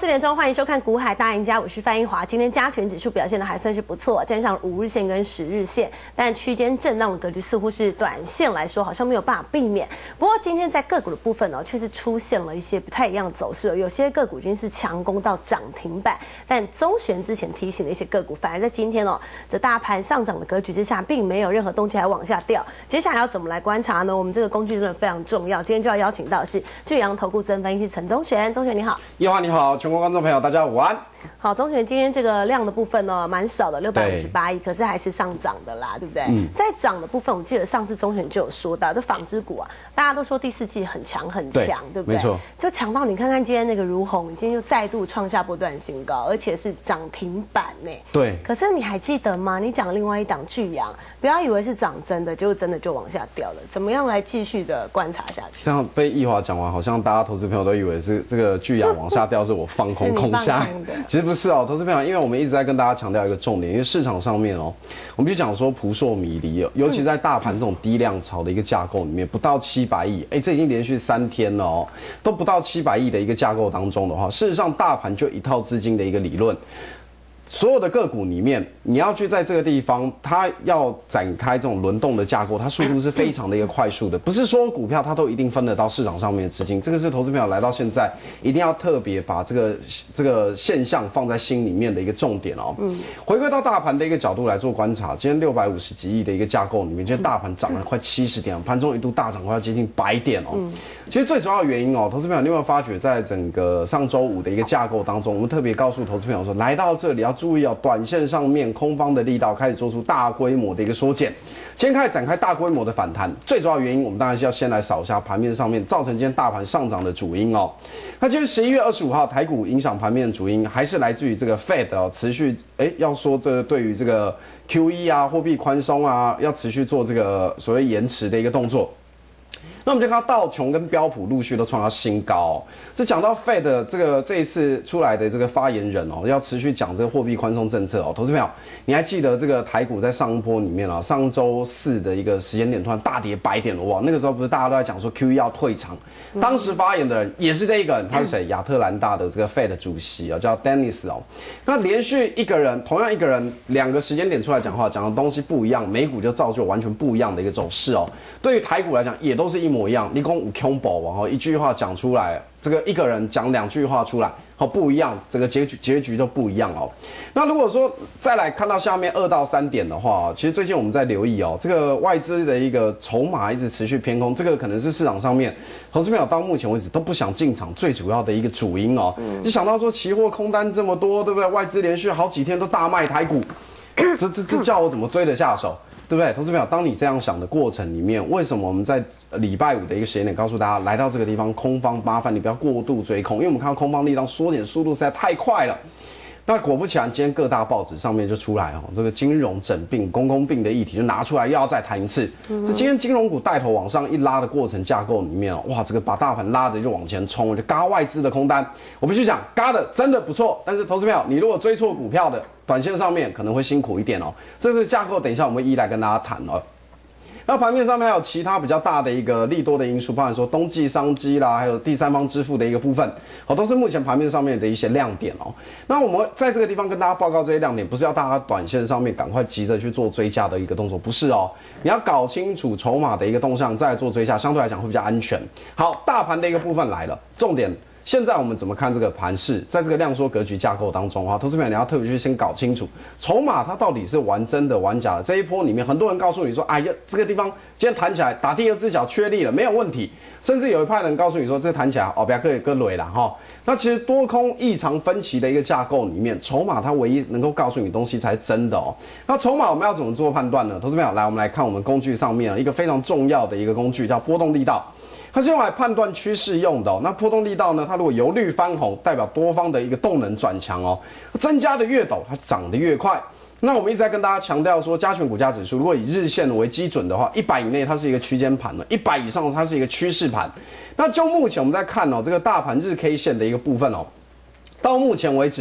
点钟，欢迎收看《股海大赢家》，我是范英华。今天加权指数表现的还算是不错，站上5日线跟10日线，但区间震荡的格局似乎是短线来说好像没有办法避免。不过今天在个股的部分呢，却是出现了一些不太一样的走势，有些个股已经是强攻到涨停板，但宗玄之前提醒的一些个股，反而在今天这大盘上涨的格局之下，并没有任何动静，还往下掉。接下来要怎么来观察呢？我们这个工具真的非常重要，今天就要邀请到的是巨阳投顾资深分析师陈宗玄，宗玄你好。 叶华你好，全国观众朋友大家午安。 好，宗玄今天这个量的部分呢，蛮少的，658亿，可是还是上涨的啦，对不对？在涨的部分，我记得上次宗玄就有说到，这纺织股啊，大家都说第4季很强很强，对不对？ 没错， 就强到你看看今天那个如虹，今天又再度创下波段新高，而且是涨停板呢。 对。 可是你还记得吗？你讲另外一档巨阳，不要以为是涨真的，结果真的就往下掉了。怎么样来继续的观察下去？ 这样被易华讲完，好像大家投资朋友都以为是这个巨阳往下掉，是我放空空下。其实不是哦，投资朋友，因为我们一直在跟大家强调一个重点，因为市场上面我们就讲说扑朔迷离，尤其在大盘这种低量潮的一个架构里面，不到700亿，这已经连续3天了都不到700亿的一个架构当中的话，事实上大盘就一套资金的一个理论。所有的个股里面，你要去在这个地方，它要展开这种轮动的架构，它速度是非常的一个快速的，不是说股票它都一定分得到市场上面的资金，这个是投资朋友来到现在一定要特别把这个现象放在心里面的一个重点回归到大盘的一个角度来做观察，今天650几亿的一个架构里面，今天大盘涨了快70点，盘中一度大涨快要接近100点其实最主要的原因投资朋友你有没有发觉，在整个上周五的一个架构当中，我们特别告诉投资朋友说，来到这里要注意短线上面空方的力道开始做出大规模的一个缩减，先开始展开大规模的反弹。最主要的原因，我们当然是要先来扫一下盘面上面造成今天大盘上涨的主因那其实11月25号台股影响盘面的主因，还是来自于这个 Fed 持续要说这对于这个 QE 啊货币宽松啊，要持续做这个所谓延迟的一个动作。那我们就看到道琼跟标普陆续都创下新高这讲到 Fed 这一次出来的这个发言人要持续讲这个货币宽松政策投资朋友，你还记得这个台股在上一波里面上周4的一个时间点突然大跌100点哇，那个时候不是大家都在讲说 QE 要退场，当时发言的人也是这一个人，他是谁？亚特兰大的这个 Fed 主席叫 Dennis 那连续同样一个人2个时间点出来讲话，讲的东西不一样，美股就造就完全不一样的一个走势对于台股来讲也都是一模一样，你讲有恐怖一句话讲出来，这个一个人讲2句话出来不一样，整个结局都不一样那如果说再来看到下面2到3点的话，其实最近我们在留意这个外资的一个筹码一直持续偏空，这个可能是市场上面投资朋友到目前为止都不想进场最主要的一个主因你想到说期货空单这么多，对不对？外资连续好几天都大卖台股，这叫我怎么追得下手？对不对？投资朋友，当你这样想的过程里面，为什么我们在礼拜5的一个时间点告诉大家，来到这个地方空方麻烦你不要过度追空，因为我们看到空方力量缩减速度实在太快了。那果不其然，今天各大报纸上面就出来这个金融整并、公共病的议题就拿出来，又要再谈一次。这今天金融股带头往上一拉的过程架构里面哇，这个把大盘拉着就往前冲，就嘎外资的空单。我必须讲，嘎的真的不错，但是投资朋友，你如果追错股票的，短线上面可能会辛苦一点这是架构，等一下我们会一一来跟大家谈那盘面上面还有其他比较大的一个利多的因素，包含说冬季商机啦，还有第三方支付的一个部分，都是目前盘面上面的一些亮点那我们在这个地方跟大家报告这些亮点，不是要大家短线上面赶快急着去做追加的一个动作，不是你要搞清楚筹码的一个动向再来做追加，相对来讲会比较安全。好，大盘的一个部分来了，重点。现在我们怎么看这个盘势？在这个量缩格局架构当中投资朋友你要特别去先搞清楚筹码它到底是玩真的玩假的。这一波里面，很多人告诉你说，哎呀，这个地方今天弹起来，打第2只脚确立了，没有问题。甚至有一派人告诉你说，这弹起来不要各累了那其实多空异常分歧的一个架构里面，筹码它唯一能够告诉你东西才是真的那筹码我们要怎么做判断呢？投资朋友，来我们来看我们工具上面一个非常重要的一个工具，叫波动力道。它是用来判断趋势用的那波动力道呢？它如果由绿翻红，代表多方的一个动能转强增加的越陡，它涨得越快。那我们一直在跟大家强调说，加权股价指数如果以日线为基准的话，100以内它是一个区间盘100以上它是一个趋势盘。那就目前我们在看这个大盘日 K 线的一个部分到目前为止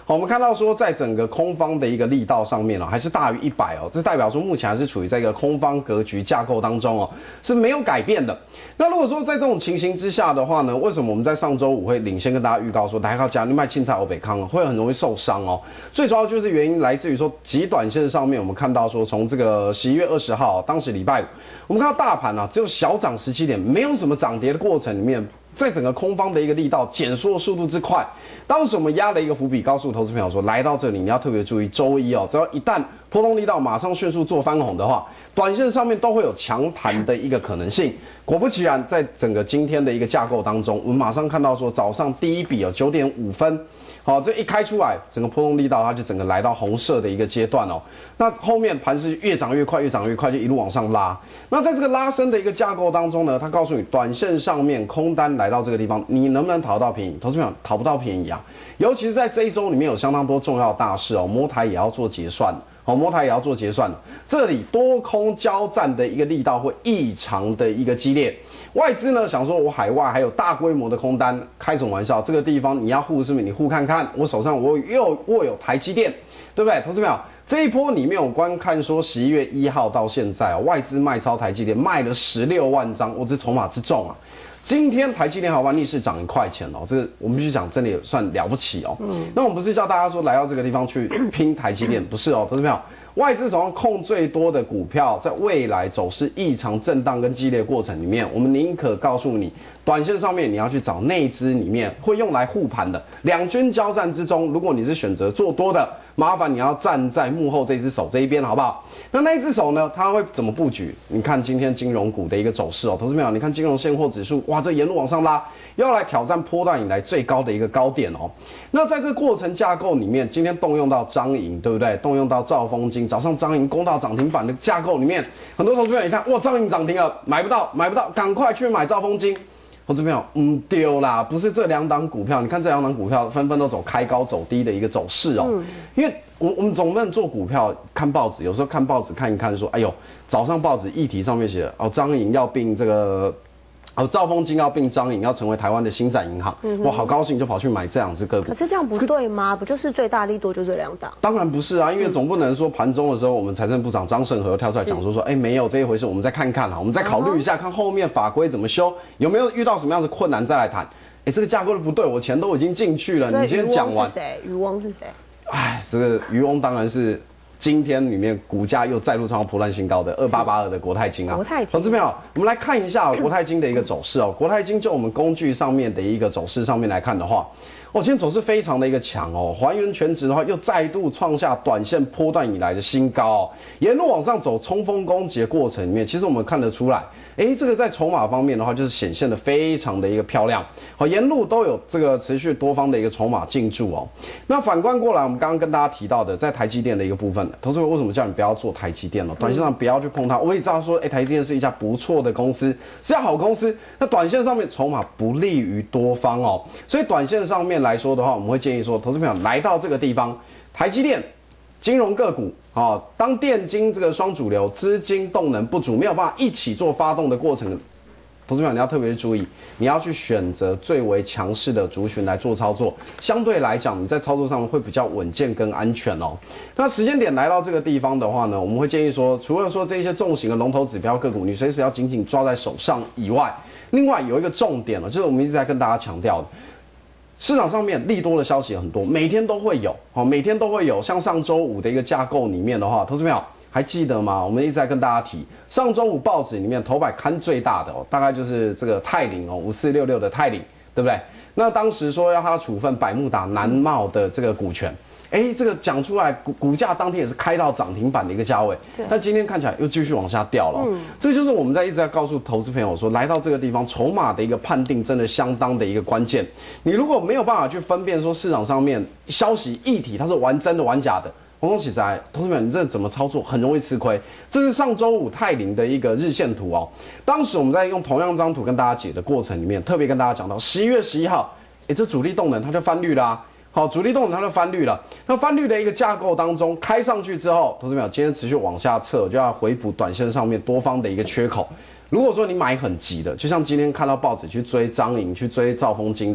好，我们看到说，在整个空方的一个力道上面还是大于100哦，这代表说目前还是处于在一个空方格局架构当中哦，是没有改变的。那如果说在这种情形之下的话呢，为什么我们在上周五会领先跟大家预告说，来靠加你卖青菜欧北康会很容易受伤哦？最主要就是原因来自于说，极短线上面我们看到说，从这个11月20号，当时礼拜五，我们看到大盘只有小涨17点，没有什么涨跌的过程里面。在整个空方的一个力道减缩速度之快，当时我们压了一个伏笔，告诉投资朋友说，来到这里你要特别注意，周一只要一旦波动力道马上迅速做翻红的话，短线上面都会有强弹的一个可能性。果不其然，在整个今天的一个架构当中，我们马上看到说，早上第一笔9点5分。好，这一开出来，整个波动力道它就整个来到红色的一个阶段哦。那后面盘是越涨越快，越涨越快，就一路往上拉。那在这个拉升的一个架构当中呢，它告诉你，短线上面空单来到这个地方，你能不能讨到便宜？投资朋友讨不到便宜啊！尤其是在这一周里面有相当多重要的大事哦，摩台也要做结算。好，摩台也要做结算了，这里多空交战的一个力道会异常的一个激烈。外资呢想说，我海外还有大规模的空单，开什么玩笑？这个地方你要护是不是？你护看看，我手上我又握有台积电，对不对？投资朋友，这一波里面我观看说11月1号到现在外资卖超台积电卖了16万张，这筹码之重啊！今天台积电好吧逆势涨1块钱哦，这个我们必须讲真的也算了不起哦。那我们不是叫大家说来到这个地方去拼台积电，不是哦，投资朋友，外资手上控最多的股票，在未来走势异常震荡跟激烈过程里面，我们宁可告诉你，短线上面你要去找内资里面会用来护盘的两军交战之中，如果你是选择做多的，麻烦你要站在幕后这只手这一边，好不好？那一只手呢，它会怎么布局？你看今天金融股的一个走势哦，投资朋友，你看金融现货指数，哇，这沿路往上拉，要来挑战波段以来最高的一个高点哦。那在这个过程架构里面，今天动用到彰银，对不对？动用到兆丰金，早上彰银攻到涨停板的架构里面，很多投资朋友一看，哇，彰银涨停了，买不到，赶快去买兆丰金。投资朋友，丢啦，不是这两档股票，你看这两档股票纷纷都走开高走低的一个走势哦。因为我们总不能做股票看报纸，有时候看报纸看一看说，哎呦，早上报纸议题上面写彰银要并这个。兆丰金要并彰银，要成为台湾的新展银行，我好高兴，就跑去买这两只个股。 可是这样不对吗？不就是最大利多就这两档？ 当然不是啊，因为总不能说盘中的时候，我们财政部长张胜和跳出来讲说，没有这一回事，我们再看看我们再考虑一下，看后面法规怎么修，有没有遇到什么样的困难再来谈。这个架构不对，我钱都已经进去了，你今天讲完。 渔翁是谁？ 这个渔翁当然是。今天里面股价又再度创破烂新高的2882的国泰金啊，投资朋友，我们来看一下国泰金的一个走势哦。国泰金就我们工具上面的一个走势上面来看的话，今天走势非常的一个强哦，还原全值的话又再度创下短线波段以来的新高哦，沿路往上走冲锋攻击的过程里面，其实我们看得出来，这个在筹码方面的话就是显现的非常的一个漂亮，好，沿路都有这个持续多方的一个筹码进驻哦。那反观过来，我们刚刚跟大家提到的，在台积电的一个部分，投资人为什么叫你不要做台积电呢？短线上不要去碰它。我也知道说，台积电是一家不错的公司，是家好公司。那短线上面筹码不利于多方哦，所以短线上面来说的话，我们会建议说，投资朋友来到这个地方，台积电、金融个股当电金这个双主流资金动能不足，没有办法一起做发动的过程。投资朋友，你要特别注意，你要去选择最为强势的族群来做操作，相对来讲，你在操作上会比较稳健跟安全哦。那时间点来到这个地方的话呢，我们会建议说，除了说这些重型的龙头指标个股，你随时要紧紧抓在手上以外，另外有一个重点就是我们一直在跟大家强调的。市场上面利多的消息很多，每天都会有，每天都会有。像上周五的一个架构里面的话，投资朋友还记得吗？我们一直在跟大家提，上周五报纸里面头版刊最大的大概就是这个泰凌5466的泰凌，对不对？那当时说要他处分百慕达南茂的这个股权。这个讲出来，股价当天也是开到涨停板的一个价位，但今天看起来又继续往下掉了。这就是我们一直在告诉投资朋友说，来到这个地方，筹码的一个判定真的相当的一个关键。你如果没有办法去分辨说市场上面消息议题它是玩真的玩假的，我恭喜在投资朋友，你这怎么操作很容易吃亏。这是上周五泰凌的一个日线图哦。当时我们在用同样张图跟大家解的过程里面，特别跟大家讲到11月11号，这主力动能它就翻绿啦。好，主力动能它就翻绿了。那翻绿的一个架构当中，开上去之后，投资朋友今天持续往下测，就要回补短线上面多方的一个缺口。如果说你买很急的，就像今天看到报纸去追彰银、去追兆丰金的人，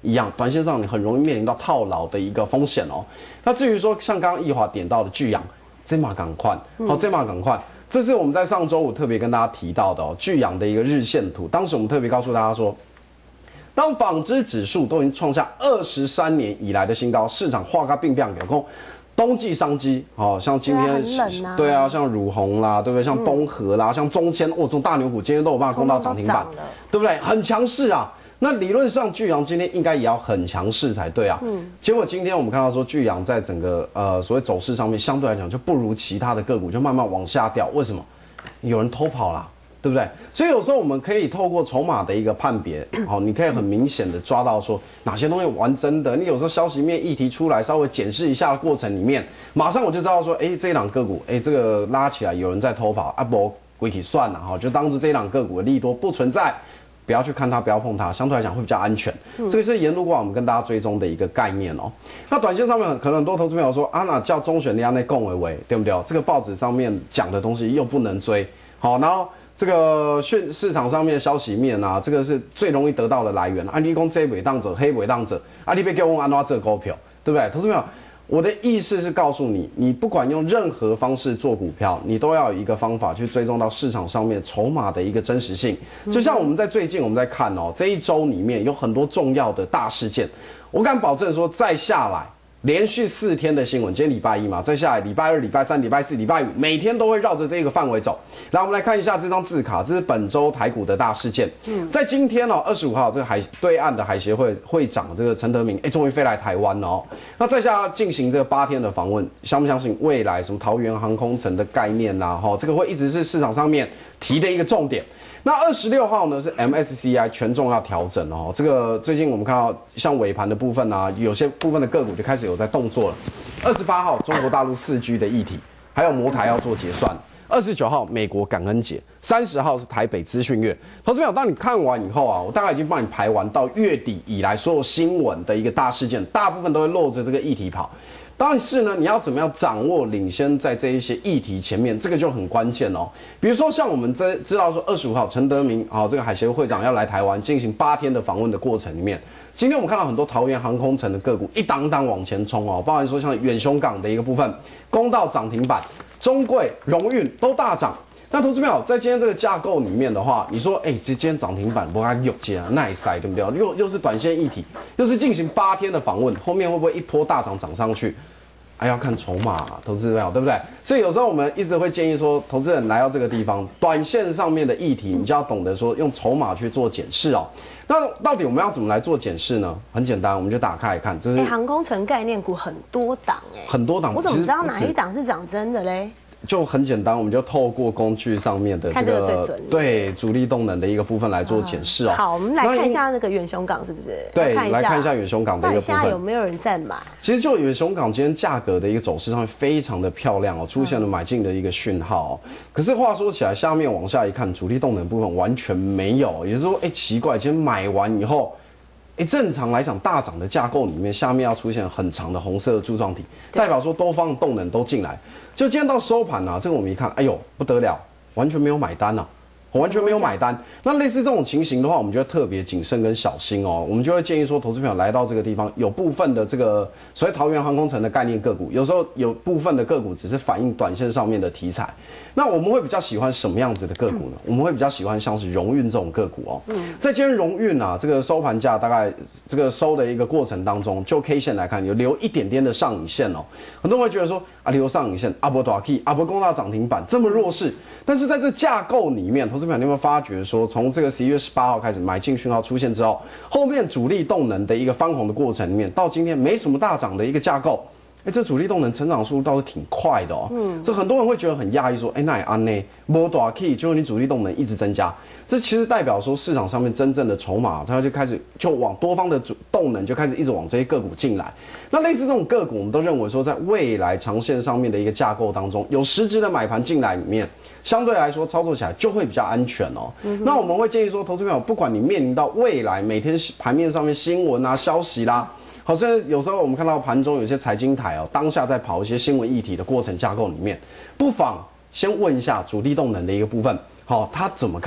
一样，短线上你很容易面临到套牢的一个风险哦。那至于说像刚刚易华点到的巨阳，这码赶快，好，这码赶快。这是我们在上周五特别跟大家提到的哦，巨阳的一个日线图。当时我们特别告诉大家说，当纺织指数都已经创下23年以来的新高，市场画个病有空。冬季商机，好像今天对啊，像汝鸿啦，对不对？像东河啦，像中签，这种大牛股今天都有办法攻到涨停板，对不对？很强势啊。那理论上巨阳今天应该也要很强势才对啊。结果今天我们看到说巨阳在整个所谓走势上面相对来讲就不如其他的个股，就慢慢往下掉。为什么？有人偷跑啦。对不对？所以有时候我们可以透过筹码的一个判别，好，你可以很明显的抓到说哪些东西玩真的。你有时候消息面议题出来，稍微检视一下的过程里面，马上我就知道说，哎，这一档个股，哎，这个拉起来有人在偷跑，啊不，归体算了哈，就当做这一档个股的利多不存在，不要去看它，不要碰它，相对来讲会比较安全。这个是沿路过来我们跟大家追踪的一个概念哦。那短线上面可能很多投资朋友说，啊，那叫中选利安内共为，对不对？这个报纸上面讲的东西又不能追，好，然后。这个市场上面的消息面啊，这个是最容易得到的来源。啊，你讲这尾档者、黑尾档者，啊，你别给我安怎做股票，对不对？投资朋友，我的意思是告诉你，你不管用任何方式做股票，你都要有一个方法去追踪到市场上面筹码的一个真实性。就像我们在最近我们在看哦，这一周里面有很多重要的大事件，我敢保证说再下来。连续4天的新闻，今天礼拜一嘛，再下来礼拜二、礼拜三、礼拜四、礼拜五，每天都会绕着这个范围走。来，我们来看一下这张字卡，这是本周台股的大事件。在今天哦，25号，这个对岸的海协会会长这个陈德明，终于飞来台湾了哦。那在下进行这个8天的访问，相不相信未来什么桃园航空城的概念呐？这个会一直是市场上面提的一个重点。那26号呢是 MSCI 权重要调整哦，这个最近我们看到像尾盘的部分啊，有些部分的个股就开始有在动作了。28号中国大陆4G 的议题，还有摩台要做结算。29号美国感恩节，30号是台北资讯月。投资朋友，当你看完以后啊，我大概已经帮你排完到月底以来所有新闻的一个大事件，大部分都会落着这个议题跑。但是呢，你要怎么样掌握领先在这一些议题前面，这个就很关键哦。比如说像我们知道说25号陈德明这个海协会会长要来台湾进行8天的访问的过程里面，今天我们看到很多桃园航空城的个股一档档往前冲哦，包含说像远雄港的一个部分攻到涨停板，中贵、荣运都大涨。那投资朋友在今天这个架构里面的话，你说，今天涨停板不它有接啊，耐塞对不对？又是短线议题，又是进行8天的访问，后面会不会一波大涨涨上去？要看筹码，投资朋友对不对？所以有时候我们一直会建议说，投资人来到这个地方，短线上面的议题，你就要懂得说用筹码去做检视哦。那到底我们要怎么来做检视呢？很简单，我们就打开来看，这是航空城概念股很多档很多档， 我怎么知道哪一档是涨真的嘞？ 就很简单，我们就透过工具上面的这个对主力动能的一个部分来做检视哦。 好，我们来看一下那个远雄港是不是？ 对，来看一下远雄港的一个部分。 现在有没有人在买？ 其实就远雄港今天价格的一个走势上面非常的漂亮哦，出现了买进的一个讯号哦。可是话说起来，下面往下一看，主力动能部分完全没有，也就是说，奇怪，今天买完以后。正常来讲，大涨的架构里面，下面要出现很长的红色的柱状体，代表说多方的动能都进来。就今天到收盘啊，这个我们一看，不得了，完全没有买单啊。完全没有买单。那类似这种情形的话，我们就会特别谨慎跟小心哦。我们就会建议说，投资朋友来到这个地方，有部分的这个所谓桃园航空城的概念个股，有时候有部分的个股只是反映短线上面的题材。那我们会比较喜欢什么样子的个股呢？我们会比较喜欢像是荣运这种个股哦。在今天荣运啊，这个收盘价大概这个收的一个过程当中，就 K 线来看，有留一点点的上影线哦。很多人会觉得说，留上影线，阿波大 K， 阿波攻到涨停板，这么弱势。但是在这架构里面，投资朋友你有没有发觉说，从这个11月18号开始买进讯号出现之后，后面主力动能的一个翻红的过程里面，到今天没什么大涨的一个架构。这主力动能成长速度倒是挺快的哦。这很多人会觉得很讶异，说，那也安呢，没大 K， 就是你主力动能一直增加，这其实代表说市场上面真正的筹码，它就开始就往多方的动能就开始一直往这些个股进来。那类似这种个股，我们都认为说，在未来长线上面的一个架构当中，有实质的买盘进来里面，相对来说操作起来就会比较安全哦。那我们会建议说，投资朋友，不管你面临到未来每天盘面上面新闻啊、消息啦。好，甚至有时候我们看到盘中有些财经台哦，当下在跑一些新闻议题的过程架构里面，不妨先问一下主力动能的一个部分，好，他怎么看？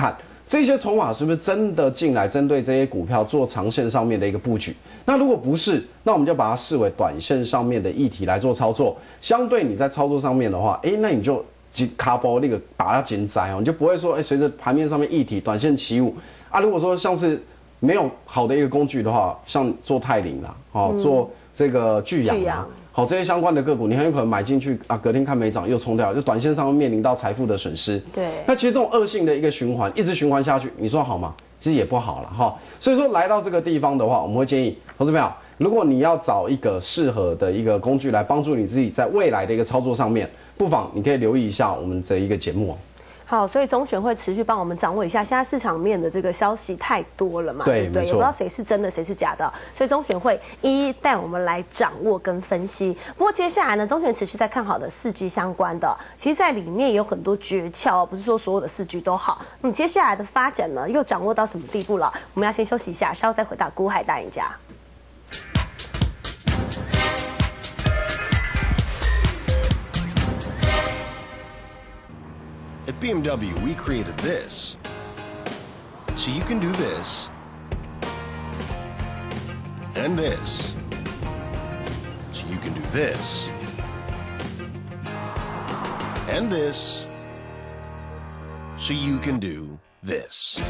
这些筹码是不是真的进来针对这些股票做长线上面的一个布局？那如果不是，那我们就把它视为短线上面的议题来做操作。相对你在操作上面的话，那你就卡包那个把它减灾哦，你就不会说随着盘面上面议题短线起舞啊。如果说像是没有好的一个工具的话，像做泰林啦，做这个巨阳。好，这些相关的个股，你很有可能买进去啊，隔天看没涨又冲掉，就短线上会面临到财富的损失。 对， 那其实这种恶性的一个循环，一直循环下去，你说好吗？其实也不好了哈。所以说来到这个地方的话，我们会建议投资朋友，如果你要找一个适合的一个工具来帮助你自己在未来的一个操作上面，不妨你可以留意一下我们这一个节目哦。 好，所以中选会持续帮我们掌握一下，现在市场面的这个消息太多了嘛， 对不对？也不知道谁是真的，谁是假的，所以中选会一一带我们来掌握跟分析。不过接下来呢，中选持续在看好的4G 相关的，其实在里面也有很多诀窍，不是说所有的4G 都好。那么接下来的发展呢，又掌握到什么地步了？我们要先休息一下，稍后再回到股海大赢家。 At BMW, we created this, so you can do this, and this, so you can do this, and this, so you can do this.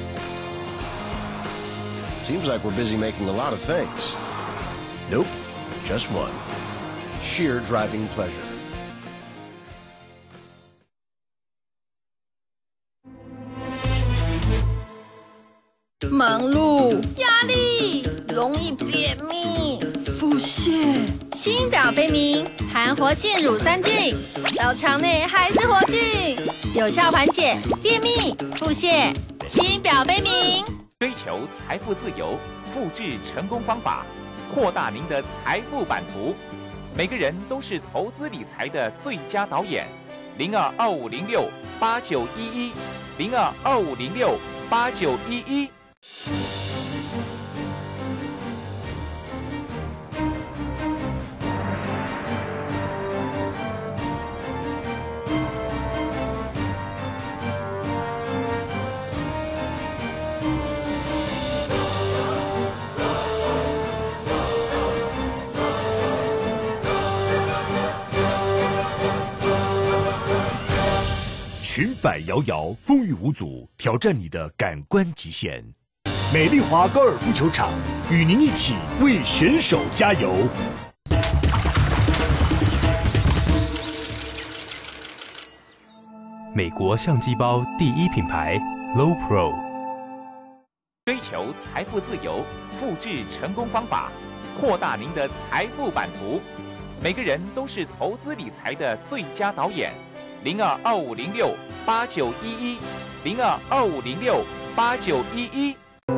Seems like we're busy making a lot of things. Nope, just one. Sheer driving pleasure. 忙碌、压力、容易便秘、腹泻、心表飞鸣、含活性乳酸菌，到肠内还是活菌，有效缓解便秘、腹泻、心表飞鸣。 追求财富自由，复制成功方法，扩大您的财富版图。每个人都是投资理财的最佳导演。0225068911，0225068911。 裙摆摇摇，风雨无阻，挑战你的感官极限。美丽华高尔夫球场与您一起为选手加油。 美国相机包第一品牌 Low Pro。 追求财富自由，复制成功方法，扩大您的财富版图。每个人都是投资理财的最佳导演。0225068911，0225068911。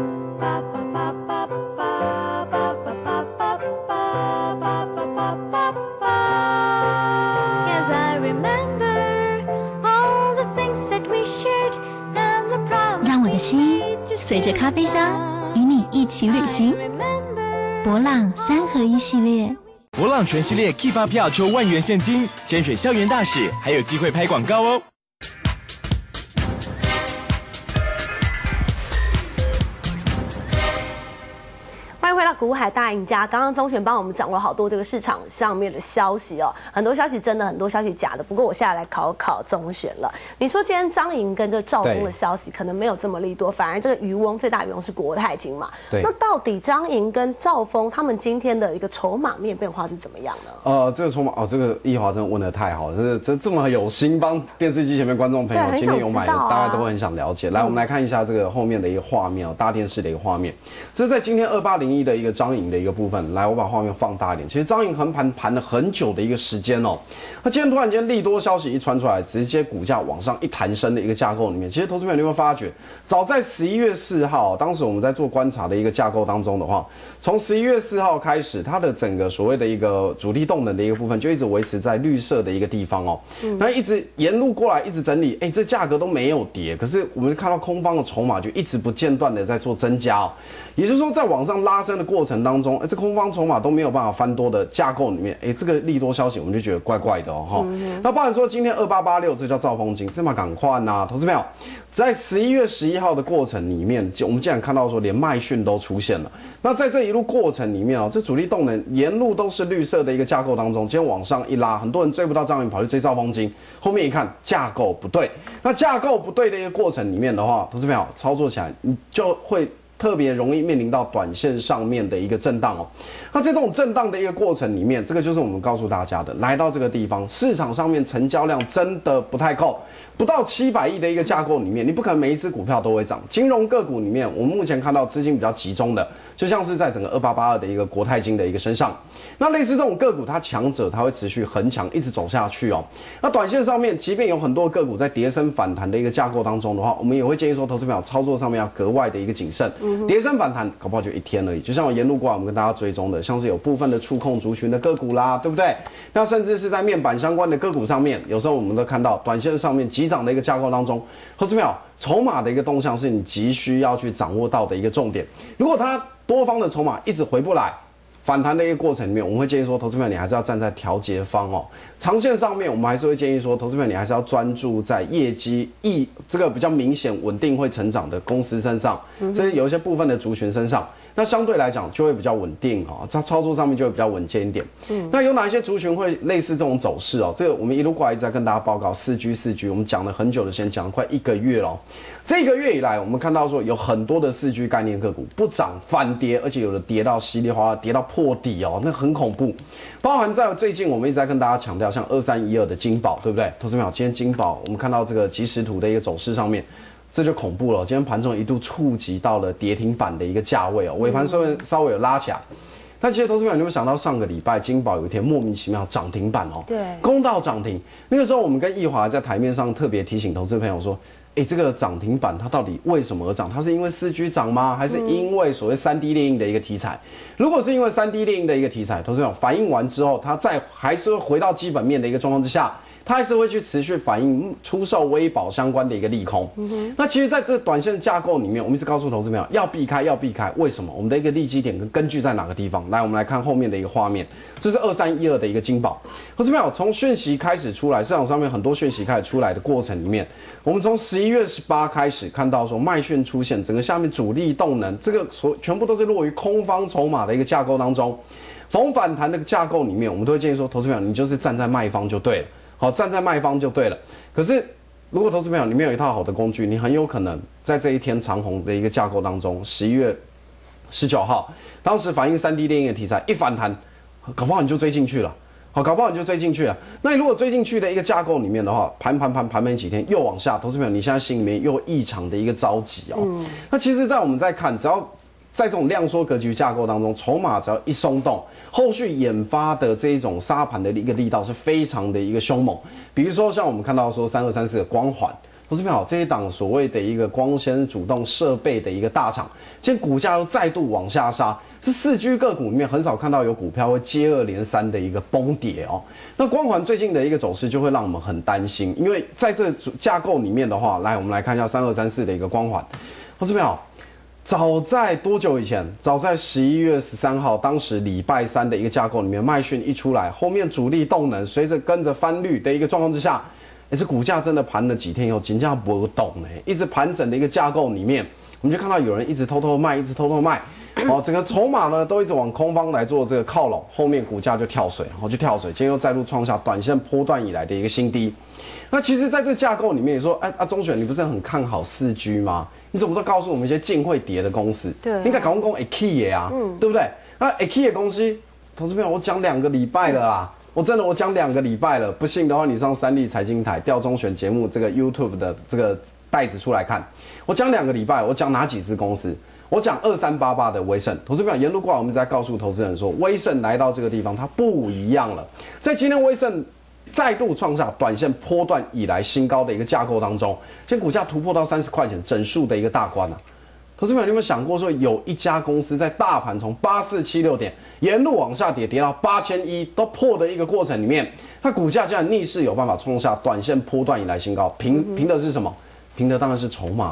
让我的心随着咖啡香与你一起旅行。博朗3合1系列。 博朗全系列 Key 发票抽1万元现金，甄选校园大使，还有机会拍广告哦。 欢迎回到股海大赢家。刚刚中选帮我们掌握了好多这个市场上面的消息哦，很多消息真的，很多消息假的。不过我现在来考考中选了。你说今天张营跟这兆丰的消息可能没有这么利多，反而这个渔翁最大渔翁是国泰金嘛？ 对。 那到底张营跟兆丰他们今天的一个筹码面变化是怎么样呢？ 这个筹码这个易华真的问得太好了，这么有心帮电视机前面观众朋友今天有买的，大家都会很想了解。来，我们来看一下这个后面的一个画面哦，大电视的一个画面。这是在今天2801的一个张营的一个部分。来，我把画面放大一点。其实张营横盘了很久的一个时间哦。那今天突然间利多消息一传出来，直接股价往上一弹升的一个架构里面，其实投资朋友你会发觉，早在11月4号，当时我们在做观察的一个架构当中的话，从11月4号开始，它的整个所谓的一个主力动能的一个部分就一直维持在绿色的一个地方哦。那一直沿路过来一直整理，这价格都没有跌，可是我们看到空方的筹码就一直不间断的在做增加哦。也就是说，在往上拉升的过程当中，这空方筹码都没有办法翻多的架构里面，这个利多消息我们就觉得怪怪的哦哈。那包含说今天2886这叫兆丰金，这么赶快呐，投资朋友，在11月11号的过程里面，我们竟然看到说连卖讯都出现了。那在这一路过程里面哦，这主力动能沿路都是绿色的一个架构当中，今天往上一拉，很多人追不到张云跑去追兆丰金，后面一看架构不对，那架构不对的一个过程里面的话，投资朋友操作起来你就会特别容易面临到短线上面的一个震荡哦。那在这种震荡的一个过程里面，这个就是我们告诉大家的，来到这个地方，市场上面成交量真的不太够，不到700亿的一个架构里面，你不可能每一只股票都会涨。金融个股里面，我们目前看到资金比较集中的，就像是在整个2882的一个国泰金的一个身上。那类似这种个股，它强者它会持续横强，一直走下去哦。那短线上面，即便有很多个股在跌升反弹的一个架构当中的话，我们也会建议说，投资朋友操作上面要格外的一个谨慎。跌升反弹，搞不好就一天而已。就像我沿路过来，我们跟大家追踪的，像是有部分的触控族群的个股啦，对不对？那甚至是在面板相关的个股上面，有时候我们都看到短线上面急涨的一个架构当中，投资朋友筹码的一个动向是你急需要去掌握到的一个重点。如果它多方的筹码一直回不来，反弹的一个过程里面，我们会建议说，投资朋友你还是要站在调节方哦。长线上面，我们还是会建议说，投资朋友你还是要专注在业绩这个比较明显稳定会成长的公司身上，这有一些部分的族群身上。那相对来讲就会比较稳定哦，在操作上面就会比较稳健一点。那有哪一些族群会类似这种走势哦？这个我们一路过来一直在跟大家报告4G，我们讲了很久的时间，讲了快1个月了。这1个月以来，我们看到说有很多的4G概念个股不涨反跌，而且有的跌到稀里哗啦，跌到破底哦，那很恐怖。包含在最近我们一直在跟大家强调，像2312的金宝，对不对？投资朋友，今天金宝我们看到这个即时图的一个走势上面。这就恐怖了，今天盘中一度触及到了跌停板的一个价位哦，尾盘稍微有拉起来。但其实投资朋友，你有没有想到上个礼拜金宝有一天莫名其妙涨停板哦？ 对， 公道涨停。那个时候我们跟易华在台面上特别提醒投资朋友说，这个涨停板它到底为什么而涨？它是因为4G 涨吗？还是因为所谓3D 列印的一个题材？如果是因为3D 列印的一个题材，投资朋友反应完之后，它还是会回到基本面的一个状况之下。它还是会去持续反映出售微保相关的一个利空。那其实在这短线架构里面，我们一直告诉投资朋友要避开，要避开。为什么？我们的一个利基点跟根据在哪个地方？来，我们来看后面的一个画面，这是2312的一个金宝。投资朋友，从讯息开始出来，市场上面很多讯息开始出来的过程里面，我们从11月18开始看到说卖讯出现，整个下面主力动能，这个全部都是落于空方筹码的一个架构当中。逢反弹的架构里面，我们都会建议说，投资朋友你就是站在卖方就对了。好，站在卖方就对了。可是，如果投资朋友你没有一套好的工具，你很有可能在这一天长红的一个架构当中，11月19号，当时反映3D 列印的题材一反弹，搞不好你就追进去了。好，搞不好你就追进去了。那你如果追进去的一个架构里面的话，盘没几天又往下，投资朋友你现在心里面又有异常的一个着急哦。那其实，在我们在看，只要在这种量缩格局架构当中，筹码只要一松动，后续引发的这一种杀盘的一个力道是非常的一个凶猛。比如说像我们看到说3234的光环，投资朋友这一档所谓的一个光纤主动设备的一个大厂，现在股价又再度往下杀，是4G 个股里面很少看到有股票会接二连三的一个崩跌哦。那光环最近的一个走势就会让我们很担心，因为在这架构里面的话，来我们来看一下3234的一个光环，投资朋友。早在多久以前？早在11月13号，当时礼拜三的一个架构里面，卖讯一出来，后面主力动能随着跟着翻绿的一个状况之下，这股价真的盘了几天以后，金价不动一直盘整的一个架构里面，我们就看到有人一直偷偷卖，哦，整个筹码呢都一直往空方来做这个靠拢，后面股价就跳水，今天又再度创下短线波段以来的一个新低。那其实在这个架构里面，你说，钟选，你不是很看好4G 吗？你怎么都告诉我们一些净会跌的公司？对，应该搞公 IKEA 啊，对不对？那 IKEA 公司，投资朋友，我讲2个礼拜了啦，我讲2个礼拜了，不信的话，你上三立财经台调中选节目这个 YouTube 的这个袋子出来看，我讲2个礼拜，我讲哪几支公司？我讲2388的威盛，投资朋友沿路过来，我们在告诉投资人说，威盛来到这个地方，它不一样了。在今天威盛再度创下短线波段以来新高的一个架构当中，现在股价突破到30块钱整数的一个大关啊！投资朋友，你有没有想过说，有一家公司在大盘从8476点沿路往下跌到8100都破的一个过程里面，它股价竟然逆势有办法创下短线波段以来新高，凭的是什么？凭的当然是筹码了。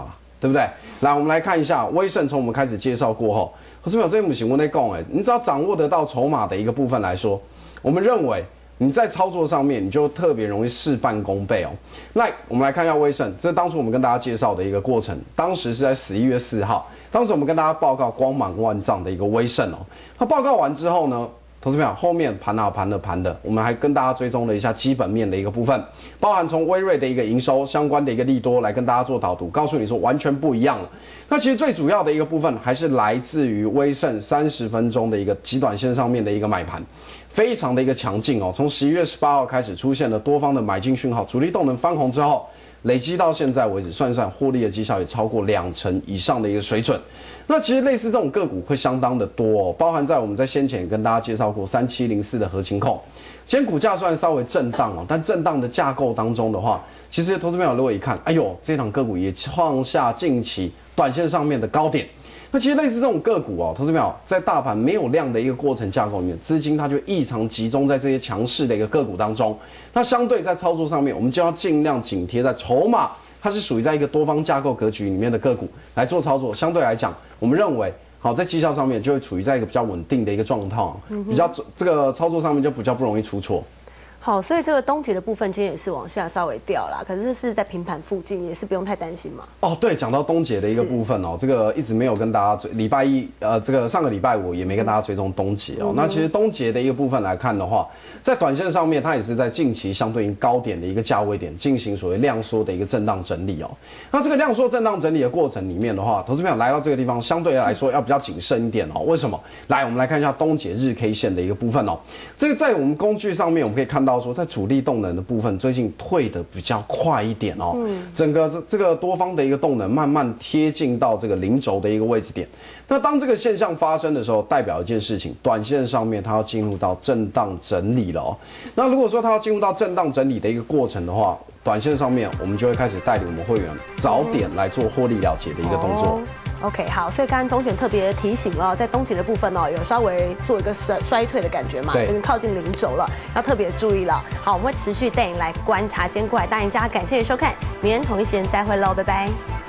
对不对？来，我们来看一下威盛，从我们开始介绍过后，可是没有这母型我在讲你只要掌握得到筹码的一个部分来说，我们认为你在操作上面你就特别容易事半功倍哦。那我们来看一下威盛，这是当初我们跟大家介绍的一个过程，当时是在11月4号，当时我们跟大家报告光芒万丈的一个威盛哦。那报告完之后呢？投资朋友，后面盘的，我们还跟大家追踪了一下基本面的一个部分，包含从威瑞的一个营收相关的一个利多来跟大家做导读，告诉你说完全不一样了。那其实最主要的一个部分还是来自于威盛30分钟的一个极短线上面的一个买盘，非常的一个强劲哦。从11月18号开始出现了多方的买进讯号，主力动能翻红之后，累积到现在为止，算一算获利的绩效也超过2成以上的一个水准。那其实类似这种个股会相当的多哦，包含在我们在先前也跟大家介绍过3704的合勤控，今天股价虽然稍微震荡哦，但震荡的架构当中的话，其实投资朋友如果一看，哎呦，这档个股也创下近期短线上面的高点。那其实类似这种个股哦，投资朋友在大盘没有量的一个过程架构里面，资金它就异常集中在这些强势的一个个股当中。那相对在操作上面，我们就要尽量紧贴在筹码，它是属于在一个多方架构格局里面的个股来做操作。相对来讲，我们认为好在绩效上面就会处于在一个比较稳定的一个状况，比较这个操作上面就比较不容易出错。 好，所以这个东杰的部分今天也是往下稍微掉啦，可是这是在平盘附近，也是不用太担心嘛。 哦，对，讲到东杰的一个部分哦，这个一直没有跟大家礼拜一这个上个礼拜五也没跟大家追踪东杰哦。那其实东杰的一个部分来看的话，在短线上面它也是在近期相对应高点的一个价位点进行所谓量缩的一个震荡整理哦。那这个量缩震荡整理的过程里面的话，投资朋友来到这个地方相对来说要比较谨慎一点哦。为什么？来，我们来看一下东杰日 K 线的一个部分哦。这个在我们工具上面我们可以看到说，在主力动能的部分最近退的比较快一点哦，整个这个多方的一个动能慢慢贴近到这个零轴的一个位置点。那当这个现象发生的时候，代表一件事情，短线上面它要进入到震荡整理了哦。那如果说它要进入到震荡整理的一个过程的话，短线上面我们就会开始带领我们会员早点来做获利了结的一个动作。 OK， 好，所以刚刚总选特别提醒了，在东杰的部分哦，有稍微做一个衰退的感觉嘛，已经靠近零轴了，要特别注意了。好，我们会持续带你来观察今天过来大赢家，感谢你收看，明天同一时间再会喽，拜拜。